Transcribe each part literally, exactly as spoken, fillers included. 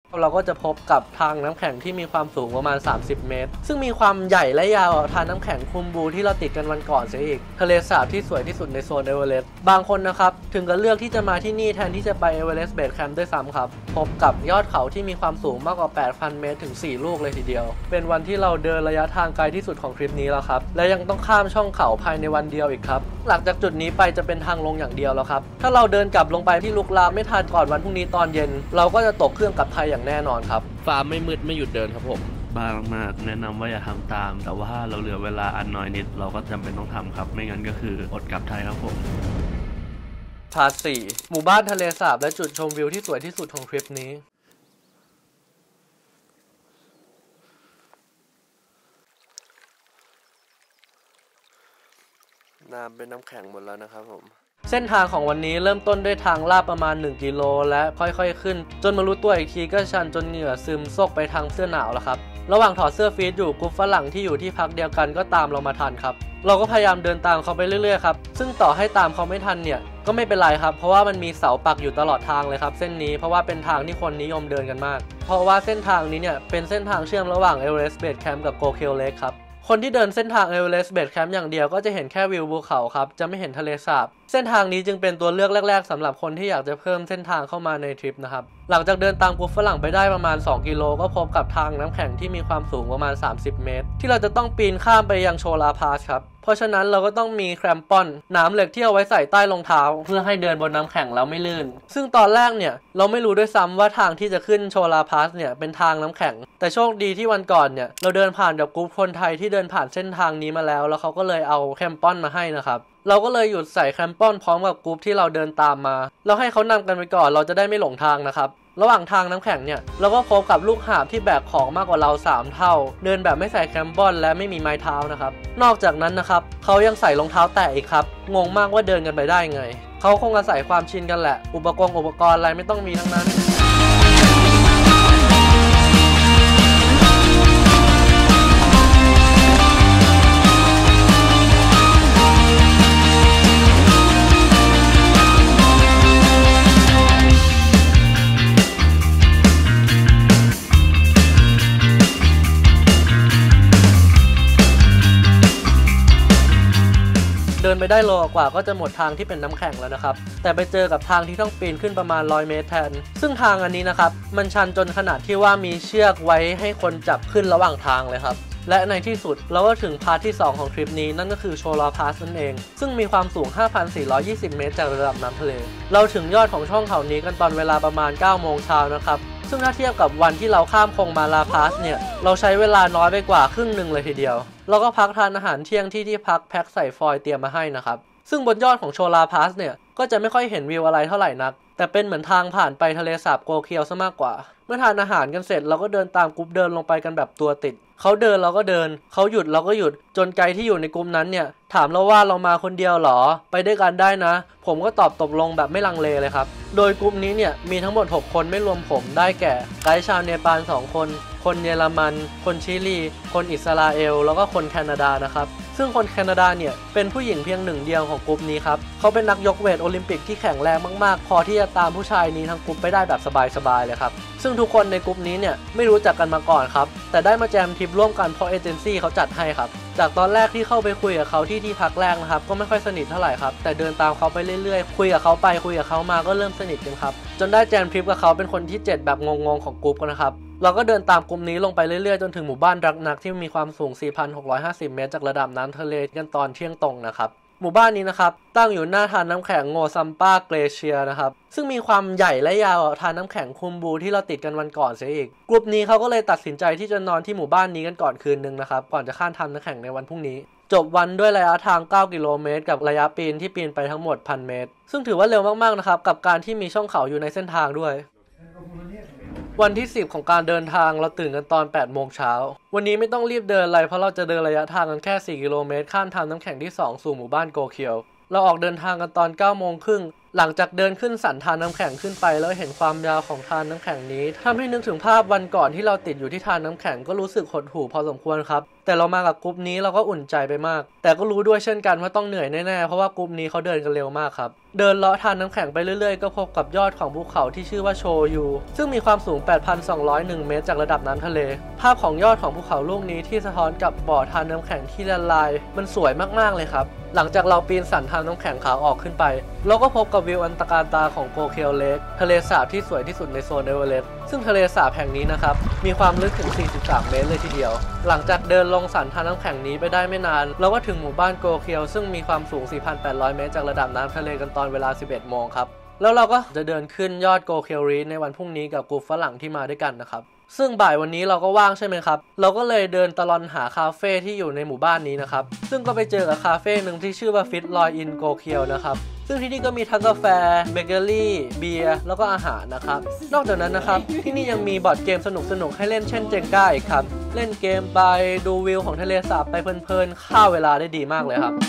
เราก็จะพบกับทางน้ำแข็งที่มีความสูงประมาณสามสิบเมตรซึ่งมีความใหญ่และยาวทางน้ำแข็งคุมบูที่เราติดกันวันก่อนเสียอีกทะเลสาบที่สวยที่สุดในโซนเอเวอเรสต์บางคนนะครับถึงกับเลือกที่จะมาที่นี่แทนที่จะไปเอเวอเรสต์เบสแคมป์ด้วยซ้ำครับพบกับยอดเขาที่มีความสูงมากกว่า แปดพัน เมตรถึงสี่ลูกเลยทีเดียวเป็นวันที่เราเดินระยะทางไกลที่สุดของทริปนี้แล้วครับและยังต้องข้ามช่องเขาภายในวันเดียวอีกครับหลังจากจุดนี้ไปจะเป็นทางลงอย่างเดียวแล้วครับถ้าเราเดินกลับลงไปที่ลุกลามไม่ทันก่อนวันพรุ่งนี้ตอนเย็นเราก็จะตกเครื่องกลับไทยอย่างแน่นอนครับฟ้าไม่มืดไม่หยุดเดินครับผมบ้ามากๆแนะนำว่าอย่าทำตามแต่ว่าเราเหลือเวลาอันน้อยนิดเราก็จำเป็นต้องทำครับไม่งั้นก็คืออดกลับไทยครับผมพาร์ทสี่หมู่บ้านทะเลสาบและจุดชมวิวที่สวยที่สุดของทริปนี้น้ำเป็นน้ำแข็งหมดแล้วนะครับผมเส้นทางของวันนี้เริ่มต้นด้วยทางลาดประมาณหนึ่งกิโลและค่อยๆขึ้นจนมารู้ตัวอีกทีก็ชันจนเหงื่อซึมซกไปทางเสื้อหนาวแล้วครับระหว่างถอดเสื้อฟีดอยู่กลุ่มฝรั่งที่อยู่ที่พักเดียวกันก็ตามเรามาทันครับเราก็พยายามเดินตามเขาไปเรื่อยๆครับซึ่งต่อให้ตามเขาไม่ทันเนี่ยก็ไม่เป็นไรครับเพราะว่ามันมีเสาปักอยู่ตลอดทางเลยครับเส้นนี้เพราะว่าเป็นทางที่คนนิยมเดินกันมากเพราะว่าเส้นทางนี้เนี่ยเป็นเส้นทางเชื่อมระหว่างเอเวอเรสต์เบสแคมป์กับโกเคลเลคครับคนที่เดินเส้นทางเอเวอเรสต์เบสแคมป์อย่างเดียวก็จะเห็นแค่วิวภูเขาครับจะไม่เห็นทะเลสาบเส้นทางนี้จึงเป็นตัวเลือกแรกๆสำหรับคนที่อยากจะเพิ่มเส้นทางเข้ามาในทริปนะครับหลังจากเดินตามกลุ่มฝรั่งไปได้ประมาณสองกิโลก็พบกับทางน้ำแข็งที่มีความสูงประมาณสามสิบเมตรที่เราจะต้องปีนข้ามไปยังโชลาพาสครับเพราะฉะนั้นเราก็ต้องมีแครมปอนหนามเหล็กที่เอาไว้ใส่ใต้รองเท้าเพื่อให้เดินบนน้ำแข็งแล้วไม่ลื่นซึ่งตอนแรกเนี่ยเราไม่รู้ด้วยซ้ำว่าทางที่จะขึ้นโชลาพาสเนี่ยเป็นทางน้ำแข็งแต่โชคดีที่วันก่อนเนี่ยเราเดินผ่านกับกลุ่มคนไทยที่เดินผ่านเส้นทางนี้มาแล้วแล้วเขาก็เลยเอาแครมปอนมาให้นะครับเราก็เลยหยุดใส่แครมปอนพร้อมกับกลุ่มที่เราเดินตามมาเราให้เขานำกันไปก่อนเราจะได้ไม่หลงทางนะครับระหว่างทางน้ำแข็งเนี่ยเราก็พบกับลูกหาบที่แบกของมากกว่าเราสามเท่าเดินแบบไม่ใส่แคมปอนและไม่มีไม้เท้านะครับนอกจากนั้นนะครับเขายังใส่รองเท้าแตะอีกครับงงมากว่าเดินกันไปได้ไงเขาคงอาศัยความชินกันแหละอุปกรณ์อุปกรณ์อะไรไม่ต้องมีทั้งนั้นเดินไปได้โลกว่าก็จะหมดทางที่เป็นน้ำแข็งแล้วนะครับแต่ไปเจอกับทางที่ต้องปีนขึ้นประมาณร้อยเมตรแทนซึ่งทางอันนี้นะครับมันชันจนขนาดที่ว่ามีเชือกไว้ให้คนจับขึ้นระหว่างทางเลยครับและในที่สุดเราก็ถึงพาร์ทที่สองของทริปนี้นั่นก็คือโชลาพาสนั่นเองซึ่งมีความสูง ห้าพันสี่ร้อยยี่สิบ เมตรจากระดับน้ำทะเลเราถึงยอดของช่องเขานี้กันตอนเวลาประมาณ เก้าโมงเช้านะครับซึ่งถ้าเทียบกับวันที่เราข้ามคงมาลาพาสเนี่ยเราใช้เวลาน้อยไปกว่าครึ่งหนึ่งเลยทีเดียวเราก็พักทานอาหารเที่ยงที่ที่พักแพ็คใส่ฟอยล์เตรียมมาให้นะครับซึ่งบนยอดของโชลาพาสเนี่ยก็จะไม่ค่อยเห็นวิวอะไรเท่าไหร่นักแต่เป็นเหมือนทางผ่านไปทะเลสาบโกเคียวซะมากกว่าเมื่อทานอาหารกันเสร็จเราก็เดินตามกลุ่มเดินลงไปกันแบบตัวติดเขาเดินเราก็เดินเขาหยุดเราก็หยุดจนไกด์ที่อยู่ในกลุ่มนั้นเนี่ยถามเราว่าเรามาคนเดียวหรอไปด้วยกันได้นะผมก็ตอบตกลงแบบไม่ลังเลเลยครับโดยกลุ่มนี้เนี่ยมีทั้งหมดหกคนไม่รวมผมได้แก่ไกด์ชาวเนปาลสองคนคนเยอรมันคนชิลีคนอิสราเอลแล้วก็คนแคนาดานะครับซึ่งคนแคนาดาเนี่ยเป็นผู้หญิงเพียงหนึ่งเดียวของกลุ่มนี้ครับเขาเป็นนักยกเวทโอลิมปิกที่แข็งแรงมากๆพอที่จะตามผู้ชายนี้ทั้งกลุ่มไปได้แบบสบายๆเลยครับซึ่งทุกคนในกลุ่มนี้เนี่ยไม่รู้จักกันมาก่อนครับแต่ได้มาแจมทริปร่วมกันเพราะเอเจนซี่เขาจัดให้ครับจากตอนแรกที่เข้าไปคุยกับเขาที่ที่พักแรกนะครับก็ไม่ค่อยสนิทเท่าไหร่ครับแต่เดินตามเขาไปเรื่อยๆคุยกับเขาไปคุยกับเขามาก็เริ่มสนิทกันครับจนได้แจมทริปกับเขาเป็นคนที่เจ็ดแบบงงๆของกลุ่มกันนะครับเราก็เดินตามกลุ่มนี้ลงไปเรื่อยๆจนถึงหมู่บ้านรักนักที่มีความสูง สี่พันหกร้อยห้าสิบ เมตรจากระดับน้ำทะเลกันตอนเที่ยงตรงนะครับหมู่บ้านนี้นะครับตั้งอยู่หน้าทานน้ำแข็งโงซัมปาเกลเชียนะครับซึ่งมีความใหญ่และยาวทานน้ำแข็งคุมบูที่เราติดกันวันก่อนเสียอีกกลุ่มนี้เขาก็เลยตัดสินใจที่จะนอนที่หมู่บ้านนี้กันก่อนคืนนึงนะครับก่อนจะข้ามทานน้ำแข็งในวันพรุ่งนี้จบวันด้วยระยะทางเก้ากิโลเมตรกับระยะปีนที่ปีนไปทั้งหมด หนึ่งพัน เมตรซึ่งถือว่าเร็วมากๆนะครับกับการที่มีช่องเขาอยู่ในเส้นทางด้วยวันที่สิบของการเดินทางเราตื่นกันตอน แปดโมงเช้าวันนี้ไม่ต้องรีบเดินอะไรเพราะเราจะเดินระยะทางกันแค่สี่กิโลเมตรข้ามทางน้ำแข็งที่สองสู่หมู่บ้านโกเคียวเราออกเดินทางกันตอน เก้าโมงครึ่งหลังจากเดินขึ้นสันทานน้ำแข็งขึ้นไปแล้วเห็นความยาวของทานน้ำแข็งนี้ทำให้นึกถึงภาพวันก่อนที่เราติดอยู่ที่ทานน้ำแข็งก็รู้สึกหดหู่พอสมควรครับแต่เรามากับกลุ่มนี้เราก็อุ่นใจไปมากแต่ก็รู้ด้วยเช่นกันว่าต้องเหนื่อยแน่ๆเพราะว่ากลุ่มนี้เขาเดินกันเร็วมากครับเดินเลาะทานน้ำแข็งไปเรื่อยๆก็พบกับยอดของภูเขาที่ชื่อว่าโชยูซึ่งมีความสูง แปดพันสองร้อยเอ็ด เมตรจากระดับน้ำทะเลภาพของยอดของภูเขาลูกนี้ที่สะท้อนกับบ่อทานน้ำแข็งที่ละลายมันสวยมากๆเลยครับหลังจากเราปีนสันทานน้ำแข็งขาออกขึ้นไปเราก็พบกับวิวอันตรการตาของโกเคลเลคทะเลสาบที่สวยที่สุดในโซนเอเวอเรสต์ซึ่งทะเลสาบแห่งนี้นะครับมีความลึกถึงสี่สิบสามเมตรเลยทีเดียวหลังจากเดินลงสันทานน้ำแข็งนี้ไปได้ไม่นานเราก็ถึงหมู่บ้านโกเคลซึ่งมีความสูง สี่พันแปดร้อย เมตรจากระดับน้ำทะเลกันตอนเวลา สิบเอ็ด โมงครับแล้วเราก็จะเดินขึ้นยอดโกเคลรีในวันพรุ่งนี้กับกลุ่มฝรั่งที่มาด้วยกันนะครับซึ่งบ่ายวันนี้เราก็ว่างใช่ไหมครับเราก็เลยเดินตะลอนหาคาเฟ่ที่อยู่ในหมู่บ้านนี้นะครับซึ่งก็ไปเจอกับคาเฟ่หนึ่งที่ชื่อว่าฟิตลอยอินโกเคียวนะครับซึ่งที่นี่ก็มีทั้งกาแฟเบเกอรี่เบียร์แล้วก็อาหารนะครับนอกจากนั้นนะครับที่นี่ยังมีบอร์ดเกมสนุกๆให้เล่นเช่นเจงก้าอีกครับเล่นเกมไปดูวิวของทะเลสาบไปเพลินๆฆ่าเวลาได้ดีมากเลยครับ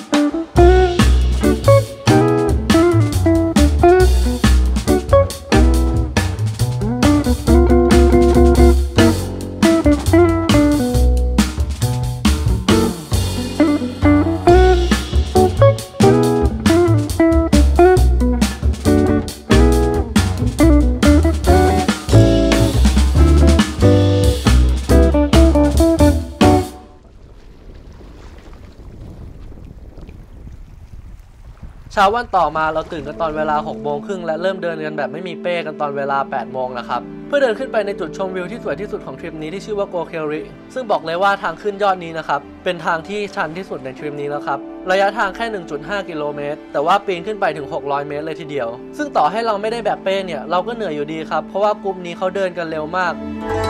เช้าวันต่อมาเราตื่นกันตอนเวลาหกโมงครึ่งและเริ่มเดินกันแบบไม่มีเป้กันตอนเวลาแปดโมงนะครับเพื่อเดินขึ้นไปในจุดชมวิวที่สวยที่สุดของทริปนี้ที่ชื่อว่าโกเคลริซึ่งบอกเลยว่าทางขึ้นยอดนี้นะครับเป็นทางที่ชันที่สุดในทริปนี้แล้วครับระยะทางแค่ หนึ่งจุดห้า กิโลเมตรแต่ว่าปีนขึ้นไปถึงหกร้อยเมตรเลยทีเดียวซึ่งต่อให้เราไม่ได้แบกเป้เนี่ยเราก็เหนื่อยอยู่ดีครับเพราะว่ากลุ่มนี้เขาเดินกันเร็วมาก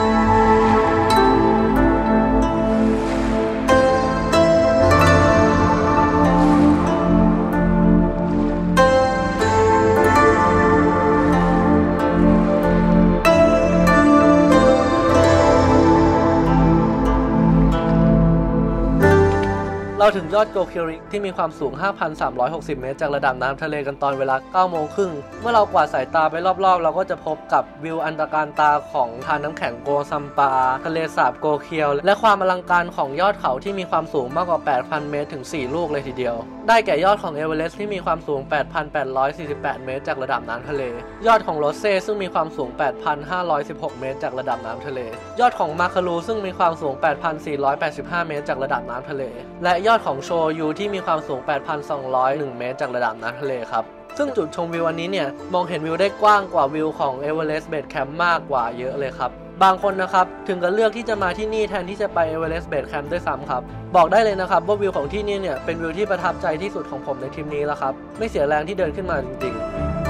เราถึงยอดโกเคลริที่มีความสูง ห้าพันสามร้อยหกสิบ เมตรจากระดับน้ำทะเลกันตอนเวลา เก้าโมงครึ่งเมื่อเรากวาดสายตาไปรอบๆเราก็จะพบกับวิวอันตรการตาของทานน้ำแข็งโกซัมปาทะเลสาบโกเคียวและความอลังการของยอดเขาที่มีความสูงมากกว่า แปดพัน เมตรถึง สี่ ลูกเลยทีเดียวได้แก่ยอดของเอเวอเรสต์ที่มีความสูง แปดพันแปดร้อยสี่สิบแปด เมตรจากระดับน้ำทะเลยอดของโรเซ่ซึ่งมีความสูง แปดพันห้าร้อยสิบหก เมตรจากระดับน้ำทะเลยอดของมาคารูซึ่งมีความสูง แปดพันสี่ร้อยแปดสิบห้า เมตรจากระดับน้ำทะเลและยอดของโชยูที่มีความสูง แปดพันสองร้อยเอ็ด เมตรจากระดับน้ำทะเลครับซึ่งจุดชมวิวอันนี้เนี่ยมองเห็นวิวได้กว้างกว่าวิวของเอเวอเรสต์เบสแคมป์มากกว่าเยอะเลยครับบางคนนะครับถึงกับเลือกที่จะมาที่นี่แทนที่จะไปเอเวอเรสต์เบสแคมป์ด้วยซ้ำครับบอกได้เลยนะครับว่าวิวของที่นี่เนี่ยเป็นวิวที่ประทับใจที่สุดของผมในทริปนี้แล้วครับไม่เสียแรงที่เดินขึ้นมาจริงๆ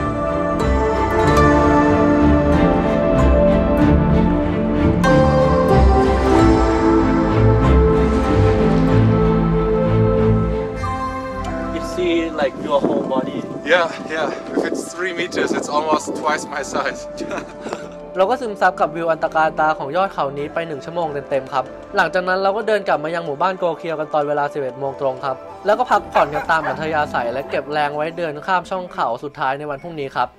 like your whole body yeah yeah if it's three meters it's almost twice my size เราก็ซึมซับกับวิวอันตรการตาของยอดเขานี้ไปหนึ่งชั่วโมงเต็มๆครับหลังจากนั้นเราก็เดินกลับมายังหมู่บ้านโกเคียวกันตอนเวลา สิบเอ็ด โมงตรงครับแล้วก็พักผ่อนกันตามอัธยาศัยและเก็บแรงไว้เดินข้ามช่องเขาสุดท้ายในวันพรุ่งนี้ครับ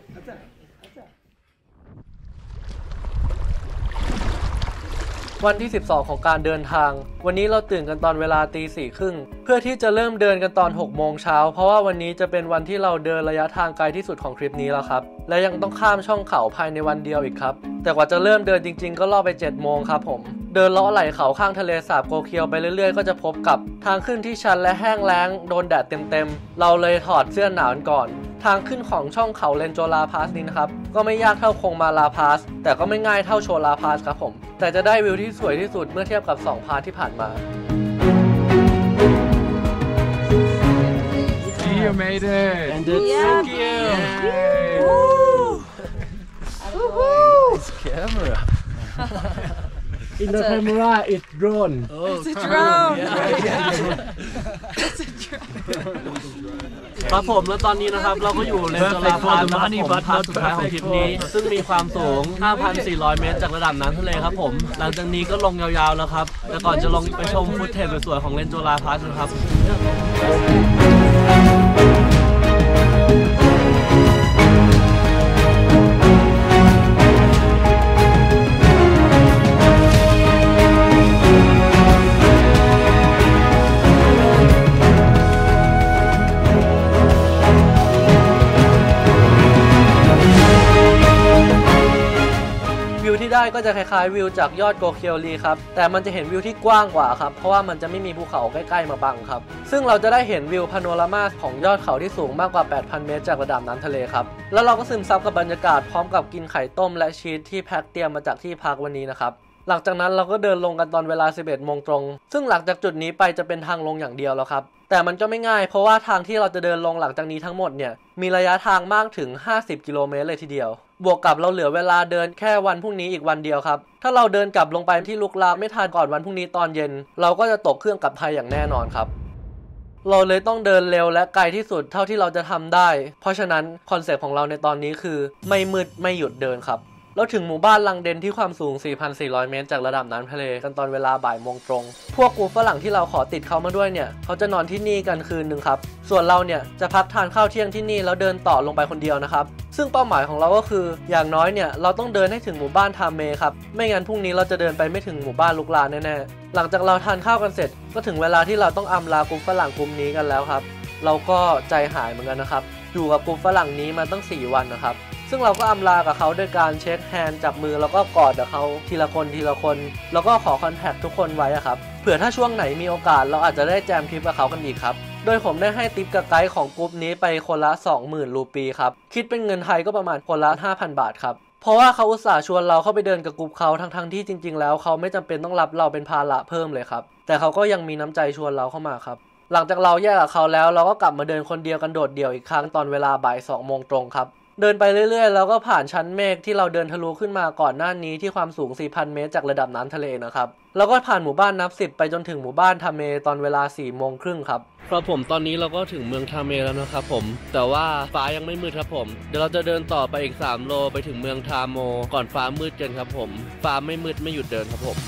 วันที่สิบสองของการเดินทางวันนี้เราตื่นกันตอนเวลาตีสี่ครึ่งเพื่อที่จะเริ่มเดินกันตอนหกโมงเช้าเพราะว่าวันนี้จะเป็นวันที่เราเดินระยะทางไกลที่สุดของทริปนี้แล้วครับและยังต้องข้ามช่องเขาภายในวันเดียวอีกครับแต่กว่าจะเริ่มเดินจริงๆก็ล่อไปเจ็ดโมงครับผมเดินเลาะไหล่เขาข้างทะเลสาบโกเคียวไปเรื่อยๆก็จะพบกับทางขึ้นที่ชันและแห้งแล้งโดนแดดเต็มๆเราเลยถอดเสื้อหนาวก่อนทางขึ้นของช่องเขาเลนโจลาพาสนี้นะครับก็ไม่ยากเท่าคงมาลาพาสแต่ก็ไม่ง่ายเท่าโชลาพาสครับผมแต่จะได้วิวที่สวยที่สุดเมื่อเทียบกับสองพาสที่ผ่านมา You made it and it's yeah. Thank you yeah. Nice camera In the camera it's drone oh, It's a drone yeah. It's a drone ครับผมแล้วตอนนี้นะครับเราก็อยู่เลนโจลาพาสนะครับผมพาสสุดท้ายของทริปนี้ซึ่งมีความสูง ห้าพันสี่ร้อย เมตรจากระดับน้ำทะเลครับผมหลังจากนี้ก็ลงยาวๆแล้วครับแต่ก่อนจะลงไปชมฟุตเทจสวยๆของเลนโจลาพาสนะครับก็จะคล้ายๆวิวจากยอดโกเคียวรีครับแต่มันจะเห็นวิวที่กว้างกว่าครับเพราะว่ามันจะไม่มีภูเขาใกล้ๆมาบังครับซึ่งเราจะได้เห็นวิวพาโนรามาของยอดเขาที่สูงมากกว่า แปดพัน เมตรจากระดับน้ำทะเลครับแล้วเราก็ซึมซับกับบรรยากาศพร้อมกับกินไข่ต้มและชีสที่แพ็คเตรียมมาจากที่พักวันนี้นะครับหลังจากนั้นเราก็เดินลงกันตอนเวลา สิบเอ็ดโมงตรงซึ่งหลังจากจุดนี้ไปจะเป็นทางลงอย่างเดียวแล้วครับแต่มันก็ไม่ง่ายเพราะว่าทางที่เราจะเดินลงหลังจากนี้ทั้งหมดเนี่ยมีระยะทางมากถึงห้าสิบกิโลเมตรเลยทีเดียวบวกกับเราเหลือเวลาเดินแค่วันพรุ่งนี้อีกวันเดียวครับถ้าเราเดินกลับลงไปที่ลุกลามไม่ทันก่อนวันพรุ่งนี้ตอนเย็นเราก็จะตกเครื่องกลับไทยอย่างแน่นอนครับเราเลยต้องเดินเร็วและไกลที่สุดเท่าที่เราจะทำได้เพราะฉะนั้นคอนเซ็ปต์ของเราในตอนนี้คือไม่มืดไม่หยุดเดินครับเราถึงหมู่บ้านลังเดนที่ความสูง สี่พันสี่ร้อย เมตรจากระดับน้ำทะเลกันตอนเวลาบ่ายโมงตรงพวกกูฝรั่งที่เราขอติดเขามาด้วยเนี่ยเขาจะนอนที่นี่กันคืนหนึ่งครับส่วนเราเนี่ยจะพักทานข้าวเที่ยงที่นี่แล้วเดินต่อลงไปคนเดียวนะครับซึ่งเป้าหมายของเราก็คืออย่างน้อยเนี่ยเราต้องเดินให้ถึงหมู่บ้านทามเมครับไม่งั้นพรุ่งนี้เราจะเดินไปไม่ถึงหมู่บ้านลุกลานแน่ๆหลังจากเราทานข้าวกันเสร็จก็ถึงเวลาที่เราต้องอำลากลุ่มฝรั่งกลุ่มนี้กันแล้วครับเราก็ใจหายเหมือนกันนะครับอยู่กับกลุ่มฝรั่งนี้มาตั้งสี่วันนะครับซึ่งเราก็อำลากับเขาด้วยการเช็คแฮนด์จับมือแล้วก็กอดกับเขาทีละคนทีละคนแล้วก็ขอคอนแทคทุกคนไว้ครับเผื่อถ้าช่วงไหนมีโอกาสเราอาจจะได้แจมทริปกับเขากันอีกครับโดยผมได้ให้ทิปกับไกด์ของกลุ่มนี้ไปคนละ สองหมื่น รูปีครับคิดเป็นเงินไทยก็ประมาณคนละ ห้าพัน บาทครับเพราะว่าเขาอุตส่าห์ชวนเราเข้าไปเดินกับกลุ่มเขาทั้งๆที่จริงๆแล้วเขาไม่จำเป็นต้องรับเราเป็นภาระเพิ่มเลยครับแต่เขาก็ยังมีน้ำใจชวนเราเข้ามาครับหลังจากเราแยกกับเขาแล้วเราก็กลับมาเดินคนเดียวกันโดดเดี่ยวอีกครั้งตอนเวลาบ่ายสองโมงตรงครับเดินไปเรื่อยๆแล้วก็ผ่านชั้นเมฆที่เราเดินทะลุขึ้นมาก่อนหน้านี้ที่ความสูง สี่พัน เมตรจากระดับน้ำทะเลนะครับแล้วก็ผ่านหมู่บ้านนับสิบไปจนถึงหมู่บ้านทาเมตอนเวลา สี่โมงครึ่งครับครับผมตอนนี้เราก็ถึงเมืองทาเมแล้วนะครับผมแต่ว่าฟ้ายังไม่มืดครับผมเดี๋ยวเราจะเดินต่อไปอีกสามโลไปถึงเมืองทาโมก่อนฟ้ามืดกันครับผมฟ้าไม่มืดไม่หยุดเดินครับผม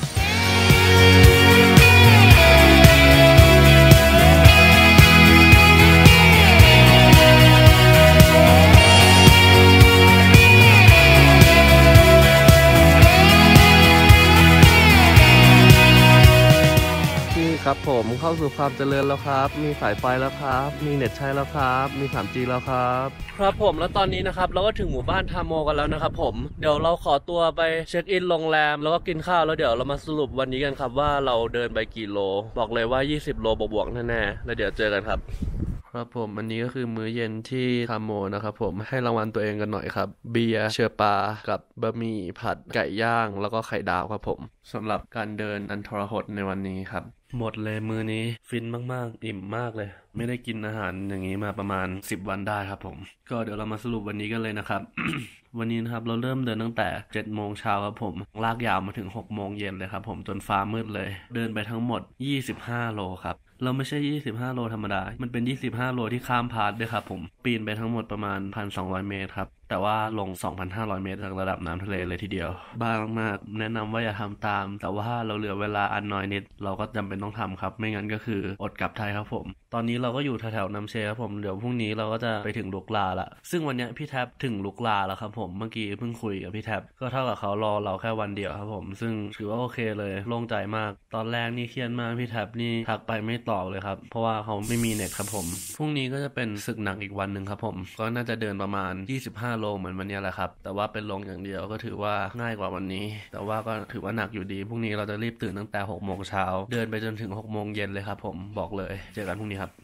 ครับผมเข้าสู่ความเจริญแล้วครับมีสายไฟแล้วครับมีเน็ตใช้แล้วครับมี ทรี จี แล้วครับครับผมแล้วตอนนี้นะครับเราก็ถึงหมู่บ้านทาโมกันแล้วนะครับผมเดี๋ยวเราขอตัวไปเช็คอินโรงแรมแล้วก็กินข้าวแล้วเดี๋ยวเรามาสรุปวันนี้กันครับว่าเราเดินไปกี่โลบอกเลยว่ายี่สิบโลบวกๆแน่ๆแล้วเดี๋ยวเจอกันครับครับผมอันนี้ก็คือมื้อเย็นที่ทาโมนะครับผมให้รางวัลตัวเองกันหน่อยครับเบียร์เชอร์ปากับบะหมี่ผัดไก่ย่างแล้วก็ไข่ดาวครับผมสำหรับการเดินอันทรหดในวันนี้ครับหมดเลยมื้อนี้ฟินมากๆอิ่มมากเลยไม่ได้กินอาหารอย่างนี้มาประมาณสิบวันได้ครับผมก็เดี๋ยวเรามาสรุปวันนี้กันเลยนะครับ วันนี้นะครับเราเริ่มเดินตั้งแต่เจ็ดโมงเช้าครับผมลากยาวมาถึงหกโมงเย็นเลยครับผมจนฟ้ามืดเลยเดินไปทั้งหมดยี่สิบห้าโลครับเราไม่ใช่ยี่สิบห้าโลธรรมดามันเป็นยี่สิบห้าโลที่ข้ามพาร์ทด้วยครับผมปีนไปทั้งหมดประมาณ หนึ่งพันสองร้อย เมตรครับแต่ว่าลง สองพันห้าร้อย เมตรจากระดับน้ำทะเลเลยทีเดียวบ้ามากๆแนะนำว่าอย่าทำตามแต่ว่าเราเหลือเวลาอันน้อยนิดเราก็จำเป็นต้องทำครับไม่งั้นก็คืออดกลับไทยครับผมตอนนี้เราก็อยู่แถวๆน้ำเชครับผมเดี๋ยวพรุ่งนี้เราก็จะไปถึงลุกลาละซึ่งวันนี้พี่แท็บถึงลุกลาแล้วครับผมเมื่อกี้เพิ่งคุยกับพี่แท็บก็เท่ากับเขารอเราแค่วันเดียวครับผมซึ่งถือว่าโอเคเลยโล่งใจมากตอนแรกนี่เครียดมากพี่แท็บนี่ทักไปไม่ตอบเลยครับเพราะว่าเขาไม่มีเน็ตครับผมพรุ่งนี้ก็จะเป็นศึกหนักอีกวันนึงครับผมก็น่าจะเดินประมาณยี่สิบห้าโลเหมือนวันนี้แหละครับแต่ว่าเป็นลงอย่างเดียวก็ถือว่าง่ายกว่าวันนี้แต่ว่าก็ถือว่าหนักอยู่ดีพรุ่งนี้เราจะรีบตื่นตั้งแต่หกโมงเช้าเดินไปจนถึงหกโมงเย็นเลยครับผมบอกเลยเจอกันพรุ่งนี้ครับ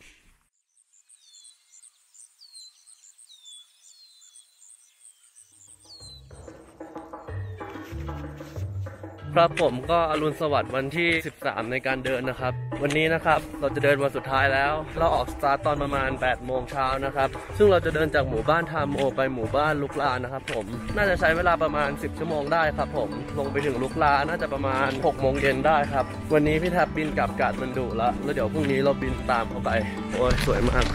ครับผมก็อรุณสวัสดิ์วันที่สิบสามในการเดินนะครับวันนี้นะครับเราจะเดินวันสุดท้ายแล้วเราออกสตาร์ตตอนประมาณแปดโมงเช้านะครับซึ่งเราจะเดินจากหมู่บ้านทามโมไปหมู่บ้านลุกลานะครับผมน่าจะใช้เวลาประมาณสิบชั่วโมงได้ครับผมลงไปถึงลุกลาน่าจะประมาณหกโมงเย็นได้ครับวันนี้พี่แทบบินกลับกาดมันดุแล้วแล้วเดี๋ยวพรุ่งนี้เราบินตามเข้าไปโอ้ยสวยมาก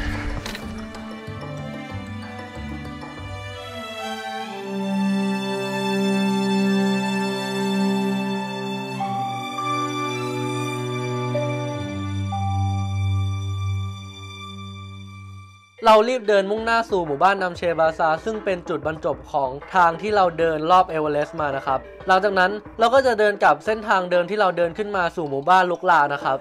เรารีบเดินมุ่งหน้าสู่หมู่บ้านนัมเชบาซาซึ่งเป็นจุดบรรจบของทางที่เราเดินรอบเอเวอเรสต์มานะครับหลังจากนั้นเราก็จะเดินกลับเส้นทางเดินที่เราเดินขึ้นมาสู่หมู่บ้านลุกลานะครับ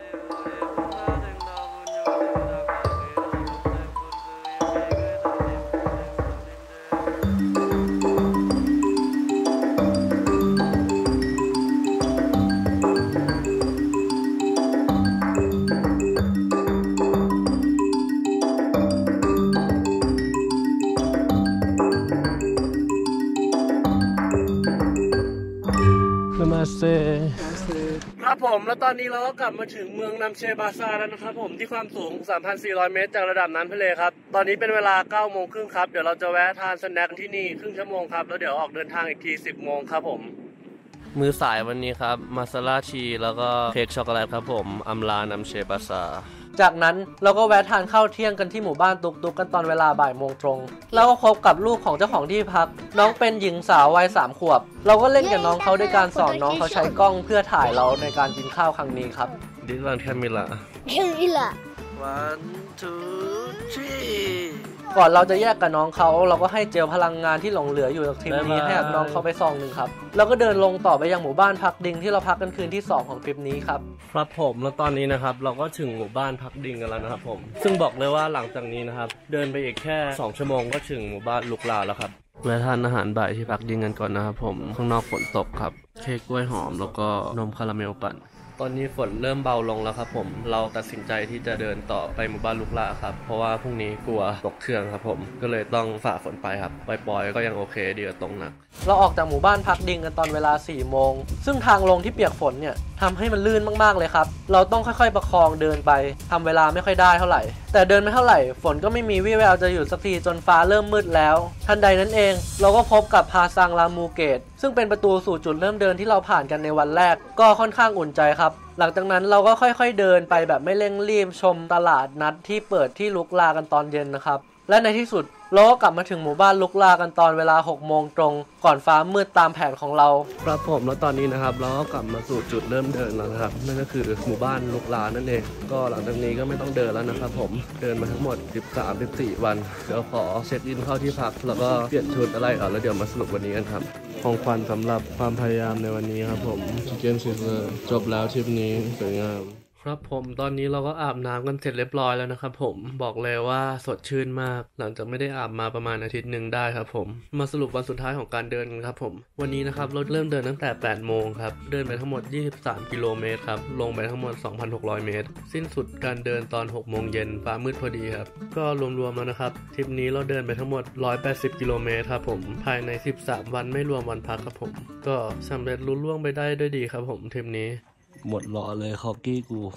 นามาเซครับผมแล้วตอนนี้เราก็กลับมาถึงเมืองนัมเชบาซาแล้วนะครับผมที่ความสูง สามพันสี่ร้อย เมตรจากระดับน้ำทะเลครับตอนนี้เป็นเวลา เก้าโมงครึ่งครับเดี๋ยวเราจะแวะทานสแน็คที่นี่ครึ่งชั่วโมงครับแล้วเดี๋ยวออกเดินทางอีกที สิบโมงครับผมมื้อสายวันนี้ครับมาซาลาชีแล้วก็เค้กช็อกโกแลตครับผมอัมลานัมเชบาซาจากนั้นเราก็แวะทานข้าวเที่ยงกันที่หมู่บ้านตุกตุกกันตอนเวลาบ่ายโมงตรงแล้วก็พบกับลูกของเจ้าของที่พักน้องเป็นหญิงสาววัยสามขวบเราก็เล่นกับน้องเขาด้วยการสอนน้องเขาใช้กล้องเพื่อถ่ายเราในการกินข้าวครั้งนี้ครับดิวันแคมิล่าแคมิล่า one two three ก่อนเราจะแยกกับน้องเขาเราก็ให้เจลพลังงานที่หลงเหลืออยู่จากทริปนี้ให้กับน้องเขาไปซองหนึ่งครับแล้วก็เดินลงต่อไปยังหมู่บ้านพักดิงที่เราพักกันคืนที่สองของทริปนี้ครับครับผมแล้วตอนนี้นะครับเราก็ถึงหมู่บ้านพักดิงกันแล้วนะครับผมซึ่งบอกเลยว่าหลังจากนี้นะครับเดินไปอีกแค่สองชั่วโมงก็ถึงหมู่บ้านลุกลาแล้วครับแวะทานอาหารบ่ายที่พักดิงกันก่อนนะครับผมข้างนอกฝนตกครับเค้กกล้วยหอมแล้วก็นมคาราเมลปั่นตอนนี้ฝนเริ่มเบาลงแล้วครับผมเราตัดสินใจที่จะเดินต่อไปหมู่บ้านลุกลาครับเพราะว่าพรุ่งนี้กลัวตกเครื่องครับผมก็เลยต้องฝ่าฝนไปครับปล่อยๆก็ยังโอเคดีกว่าตรงหนักเราออกจากหมู่บ้านพักดิงกันตอนเวลาสี่โมงซึ่งทางลงที่เปียกฝนเนี่ยทำให้มันลื่นมากๆเลยครับเราต้องค่อยๆประคองเดินไปทำเวลาไม่ค่อยได้เท่าไหร่แต่เดินไม่เท่าไหร่ฝนก็ไม่มีวี่แววจะหยุดสักทีจนฟ้าเริ่มมืดแล้วทันใดนั้นเองเราก็พบกับพาซังลามูเกตซึ่งเป็นประตูสู่จุดเริ่มเดินที่เราผ่านกันในวันแรกก็ค่อนข้างอุ่นใจครับหลังจากนั้นเราก็ค่อยๆเดินไปแบบไม่เร่งรีบชมตลาดนัดที่เปิดที่ลุกลากันตอนเย็นนะครับและในที่สุดเราก็กลับมาถึงหมู่บ้านลุกลากันตอนเวลาหกโมงตรงก่อนฟ้ามืดตามแผนของเราครับผมแล้วตอนนี้นะครับเราก็กลับมาสู่จุดเริ่มเดินแล้วนะครับนั่นก็คือหมู่บ้านลุกลานั่นเองก็หลังจากนี้ก็ไม่ต้องเดินแล้วนะครับผมเดินมาทั้งหมด สิบสาม สิบสี่ วันเดี๋ยวขอเช็คอินเข้าที่พักแล้วก็เปลี่ยนชุดอะไรก่อนแล้วเดี๋ยวมาสรุปวันนี้กันครับของขวัญสำหรับความพยายามในวันนี้ครับผมเกมซิสเลอร์จบแล้วทริปนี้สวยงามครับผมตอนนี้เราก็อาบน้ำกันเสร็จเรียบร้อยแล้วนะครับผมบอกเลยว่าสดชื่นมากหลังจากไม่ได้อาบมาประมาณอาทิตย์หนึ่งได้ครับผมมาสรุปวันสุดท้ายของการเดินกันครับผมวันนี้นะครับเราเริ่มเดินตั้งแต่แปดโมงครับเดินไปทั้งหมดยี่สิบสามกิโลเมตรครับลงไปทั้งหมด สองพันหกร้อย เมตรสิ้นสุดการเดินตอนหกโมงเย็นฟ้ามืดพอดีครับก็รวมๆแล้วนะครับทริปนี้เราเดินไปทั้งหมดหนึ่งร้อยแปดสิบกิโลเมตรครับผมภายในสิบสามวันไม่รวมวันพักครับผมก็สำเร็จลุล่วงไปได้ด้วยดีครับผมทริปนี้หมดหล่อเลยคอกกี้กู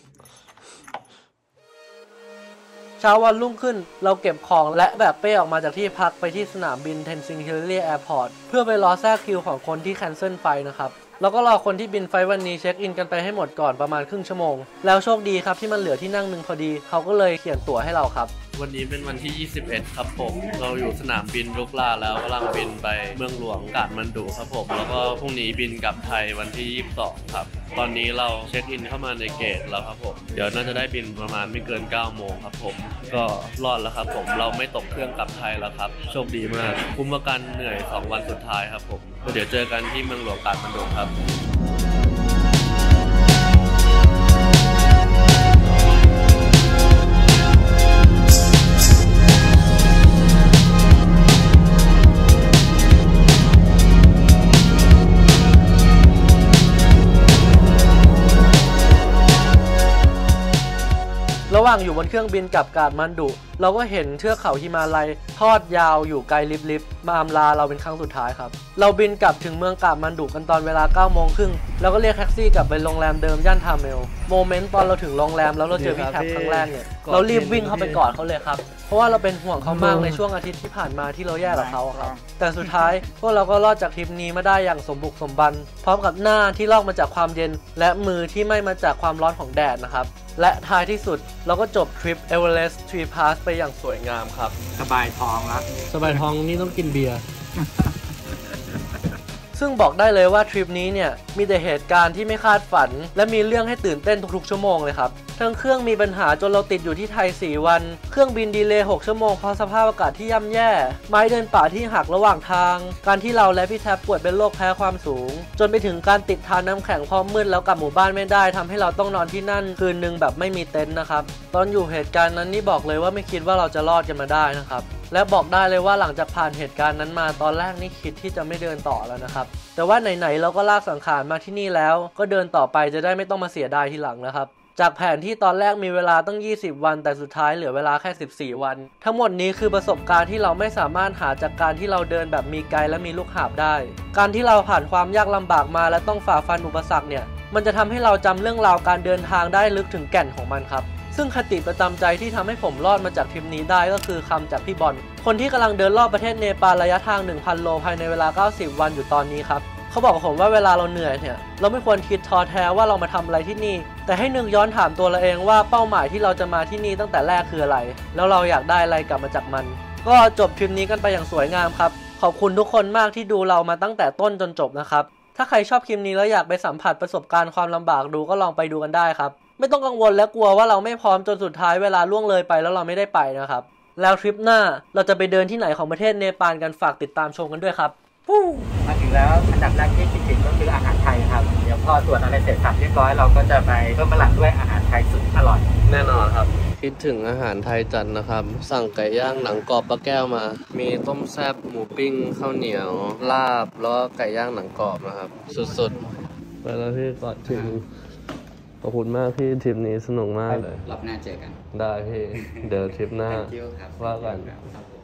เช้าวันรุ่งขึ้นเราเก็บของและแบบเป้ออกมาจากที่พักไปที่สนามบินเทนซิงฮิลลี่แอร์พอร์ตเพื่อไปรอแทรกคิวของคนที่แคนเซิลไฟนะครับแล้วก็รอคนที่บินไฟวันนี้เช็คอินกันไปให้หมดก่อนประมาณครึ่งชั่วโมงแล้วโชคดีครับที่มันเหลือที่นั่งหนึ่งพอดีเขาก็เลยเขียนตั๋วให้เราครับวันนี้เป็นวันที่ยี่สิบเอ็ดครับผมเราอยู่สนามบินลุกลาแล้วกำลังบินไปเมืองหลวงกาดมันดูครับผมแล้วก็พรุ่งนี้บินกลับไทยวันที่ยี่สิบสองครับตอนนี้เราเช็คอินเข้ามาในเกตแล้วครับผมเดี๋ยวน่าจะได้บินประมาณไม่เกินเก้าโมงครับผมก็รอดแล้วครับผมเราไม่ตกเครื่องกลับไทยแล้วครับโชคดีมากคุ้มกับการเหนื่อยสองวันสุดท้ายครับผมเดี๋ยวเจอกันที่เมืองหลวงกาดมันดูครับระหว่างอยู่บนเครื่องบินกับกาดมันดุเราก็เห็นเทือกเขาหิมาลัยทอดยาวอยู่ไกลลิบๆมาอำลาเราเป็นครั้งสุดท้ายครับเราบินกลับถึงเมืองกาดมันดุกันตอนเวลาเก้าโมงครึ่งแล้วก็เรียกแท็กซี่กลับไปโรงแรมเดิมย่านทาเมลโมเมนต์ตอนเราถึงโรงแรมแล้วเราเจอพี่แท็บครั้งแรกเนี่ยเรารีบวิ่งเข้าไปกอดเขาเลยครับเพราะว่าเราเป็นห่วงเขามากในช่วงอาทิตย์ที่ผ่านมาที่เราแยกกับเขาครับแต่สุดท้ายพวกเราก็รอดจากทริปนี้มาได้อย่างสมบุกสมบันพร้อมกับหน้าที่ลอกมาจากความเย็นและมือที่ไม่มาจากความร้อนของแดดนะครับและท้ายที่สุดเราก็จบทริป Everest Tree Pass ไปอย่างสวยงามครับสบายท้องแล้วสบายท้องนี่ต้องกินเบียร์ ซึ่งบอกได้เลยว่าทริปนี้เนี่ยมีแต่เหตุการณ์ที่ไม่คาดฝันและมีเรื่องให้ตื่นเต้นทุกๆชั่วโมงเลยครับทั้งเครื่องมีปัญหาจนเราติดอยู่ที่ไทยสี่วันเครื่องบินดีเลย์หกชั่วโมงเพราะสภาพอากาศที่ย่ำแย่ไม้เดินป่าที่หักระหว่างทางการที่เราและพี่แท็บป่วยเป็นโรคแพ้ความสูงจนไปถึงการติดทานน้ำแข็งพอมืดแล้วกลับหมู่บ้านไม่ได้ทำให้เราต้องนอนที่นั่นคืนนึงแบบไม่มีเต็นท์นะครับตอนอยู่เหตุการณ์นั้นนี่บอกเลยว่าไม่คิดว่าเราจะรอดกันมาได้นะครับและบอกได้เลยว่าหลังจากผ่านเหตุการณ์นั้นมาตอนแรกนี่คิดที่จะไม่เดินต่อแล้วนะครับแต่ว่าไหนๆเราก็ลากสังขารมาที่นี่แล้วก็เดินต่อไปจะได้ไม่ต้องมาเสียดายทีหลังนะครับจากแผนที่ตอนแรกมีเวลาตั้งยี่สิบวันแต่สุดท้ายเหลือเวลาแค่สิบสี่วันทั้งหมดนี้คือประสบการณ์ที่เราไม่สามารถหาจากการที่เราเดินแบบมีไกด์และมีลูกหาบได้การที่เราผ่านความยากลำบากมาและต้องฝ่าฟันอุปสรรคเนี่ยมันจะทำให้เราจำเรื่องราวการเดินทางได้ลึกถึงแก่นของมันครับซึ่งคติประจำใจที่ทำให้ผมรอดมาจากทริปนี้ได้ก็คือคำจากพี่บอลคนที่กำลังเดินรอบประเทศเนปาลระยะทาง หนึ่งพัน โลภายในเวลาเก้าสิบวันอยู่ตอนนี้ครับเขาบอกกับผมว่าเวลาเราเหนื่อยเนี่ยเราไม่ควรคิดท้อแท้ว่าเรามาทำอะไรที่นี่แต่ให้นึกย้อนถามตัวเราเองว่าเป้าหมายที่เราจะมาที่นี่ตั้งแต่แรกคืออะไรแล้วเราอยากได้อะไรกลับมาจากมันก็จบทริปนี้กันไปอย่างสวยงามครับขอบคุณทุกคนมากที่ดูเรามาตั้งแต่ต้นจนจบนะครับถ้าใครชอบคลิปนี้แล้วอยากไปสัมผัสประสบการณ์ความลำบากดูก็ลองไปดูกันได้ครับไม่ต้องกังวลและกลัวว่าเราไม่พร้อมจนสุดท้ายเวลาล่วงเลยไปแล้วเราไม่ได้ไปนะครับแล้วทริปหน้าเราจะไปเดินที่ไหนของประเทศเนปาลกันฝากติดตามชมกันด้วยครับมาถึงแล้วอันดับแรกที่คิดถึงก็คืออาหารไทยครับเดี๋ยวพอตรวจอะไรเสร็จสับเรียบร้อยเราก็จะไปเพิ่มพลังด้วยอาหารไทยสุดอร่อยแน่นอนครับคิดถึงอาหารไทยจัดนะครับสั่งไก่ย่างหนังกรอบปลาแก้วมามีต้มแซ่บหมูปิ้งข้าวเหนียวลาบแล้วก็ไก่ย่างหนังกรอบนะครับสุดๆไปแล้วพี่ก่อนถึงขอบคุณมากพี่ทริปนี้สนุกมากเลยรอบหน้าเจอกันได้พี่เดี๋ยวทริปหน้า Thank you ครับว่ากัน